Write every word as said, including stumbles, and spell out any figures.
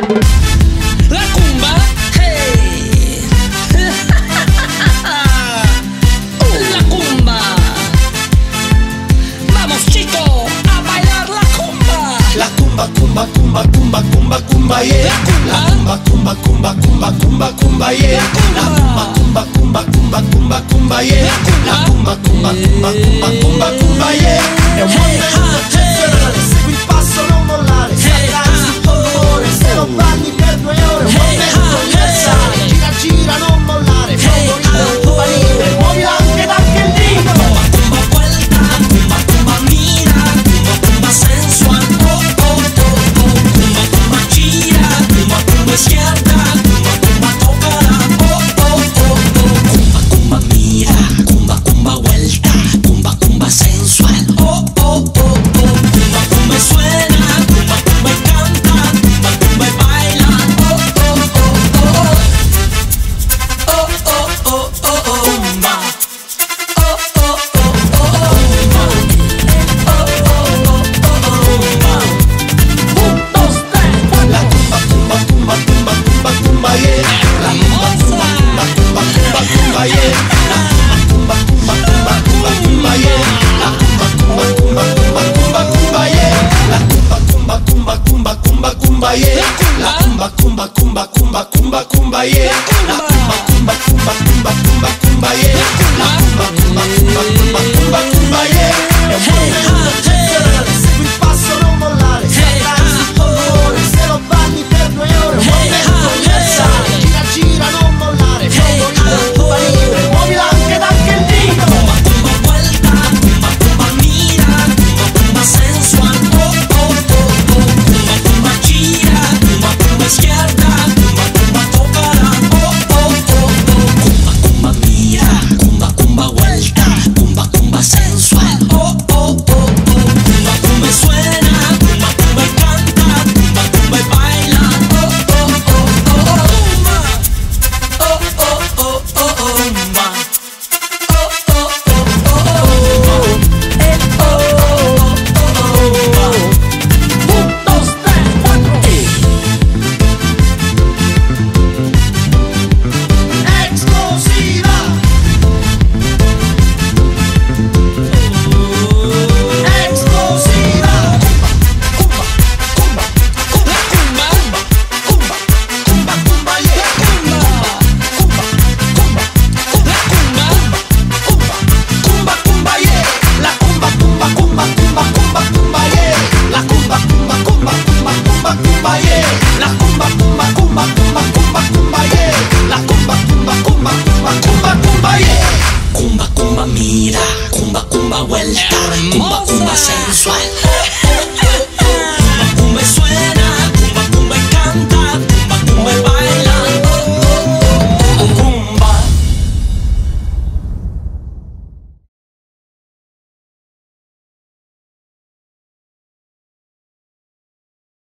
La cumba, hey. La cumba. Vamos chicos a bailar la cumba. La cumba, cumba, cumba, cumba, cumba, cumba, yeah. La cumba, cumba, cumba, cumba, cumba, cumba, yeah. La cumba, cumba, cumba, cumba, cumba, cumba, yeah. La cumba, cumba, cumba, cumba, cumba, cumba, yeah. È un mondo eccezionale, segui il passo, non mollare. Saldrai sul colore, se lo balli per due ore. Un momento universale, gira, gira, non mollare. Favorito, Cuba Libre, muovila anche da che dito. Cumba, cumba, vuelta, cumba, cumba, mira, cumba, cumba, sensual, oh, oh, oh, oh. Cumba, cumba, gira, cumba, cumba, izquierda, cumba, cumba, tócala, oh, oh, oh, oh. Cumba, cumba, mira, cumba, cumba, vuelta, cumba, cumba, sensual, oh, oh, oh, oh. Cumba, cumba, suena, cumba, cumba, canta, cumba, cumba, baila, oh, oh, oh, oh. Oh, oh, oh, oh, oh, cumba. Oh, oh, oh, oh, oh, cumba. Oh, oh, oh, oh, oh, cumba. Un, dos, tres, cuatro. La cumba, cumba, cumba, cumba, cumba, cumba, yeah. La cumba, cumba, cumba, cumba, cumba, yeah. La cumba, cumba, cumba, cumba, cumba, yeah. La cumba, cumba, cumba, cumba, cumba, cumba, yeah. La cumba, cumba, cumba, cumba, cumba, cumba, yeah. La cumba, cumba, cumba, cumba, cumba, cumba, yeah. La cumba, cumba, cumba, cumba, cumba, cumba, yeah. La cumba, cumba, cumba, cumba, cumba, cumba, yeah. È un mondo eccezionale, segui il passo, non mollare. Saldrai sul colore, se lo balli per due ore. Un momento universale, gira, gira, non mollare. Favorito, Cuba Libre, muovila anche da che dito. Cumba, cumba, vuelta, cumba, cumba, mira, cumba, cumba, sensual, oh, oh, oh, oh. Cumba, cumba, gira, cumba, cumba, izquierda, cumba, cumba, tócala, oh, oh, oh, oh. Cumba, cumba, mira, cumba, cumba, vuelta, cumba, cumba, sensual, oh, oh, oh, oh. Cumba, cumba, suena, cumba, cumba, canta, cumba, cumba, baila, oh, oh, oh, oh. Cumba, oh, oh, oh, oh, oh, cumba. Oh, oh, oh, oh, oh, eh, oh, oh, oh, oh, un, dos, tres, cuatro. Explosiva, explosiva. Cumba, cumba, cumba, La cumba, cumba, cumba, cumba, yeah. cumba, Cumba, cumba, la cumba, cumba, cumba, cumba, yeah. La cumba, cumba, cumba, cumba, cumba, cumba, yeah. La cumba, cumba, cumba, cumba, cumba, cumba, yeah. La cumba, cumba, cumba, cumba, cumba, cumba, yeah. La cumba, cumba, cumba, cumba, cumba, cumba, yeah. cumba, cumba, mira, cumba, cumba, vuelta, cumba, cumba, sensual.